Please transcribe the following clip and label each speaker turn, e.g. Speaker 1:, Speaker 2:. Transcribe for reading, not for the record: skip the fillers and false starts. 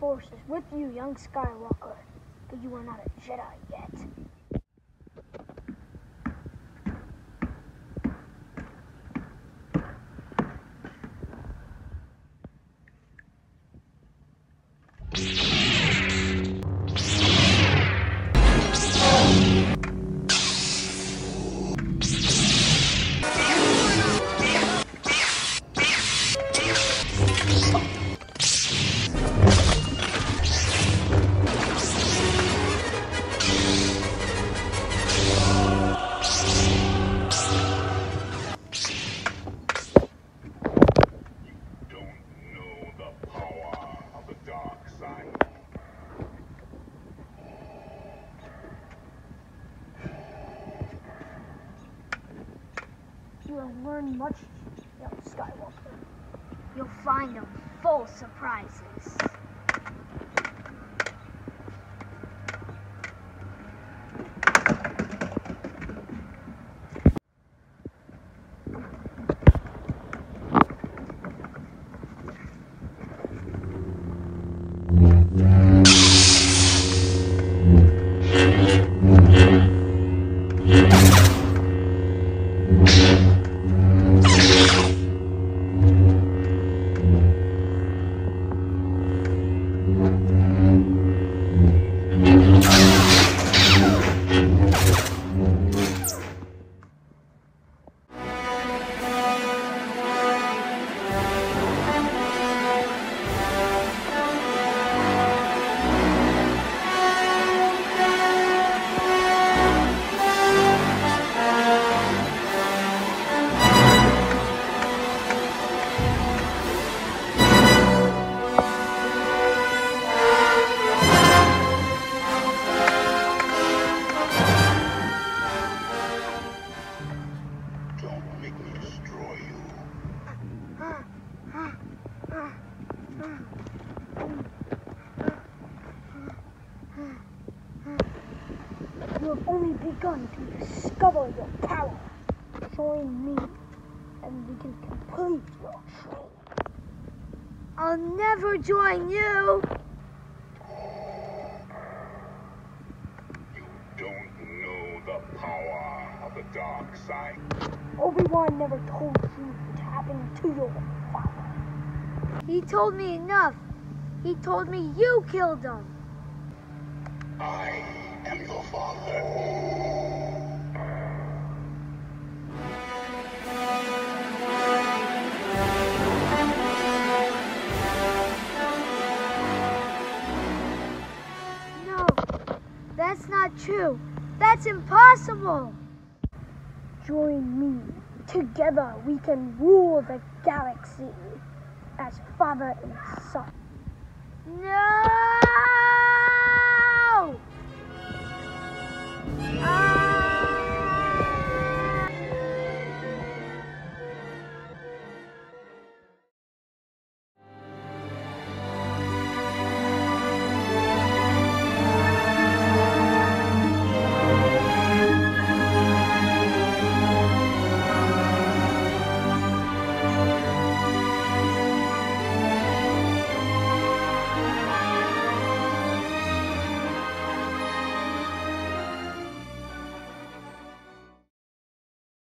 Speaker 1: Force is with you, young Skywalker, but you are not a Jedi yet. You will learn much, young Skywalker. You'll find them full of surprises. You have only begun to discover your power. Join me, and we can complete your training. I'll never join you.
Speaker 2: You don't know the power of the dark side.
Speaker 1: Obi-Wan never told you what happened to your father. He told me enough. He told me you killed him.
Speaker 2: I am your father.
Speaker 1: No, that's not true. That's impossible. Join me. Together we can rule the galaxy as father and son. No!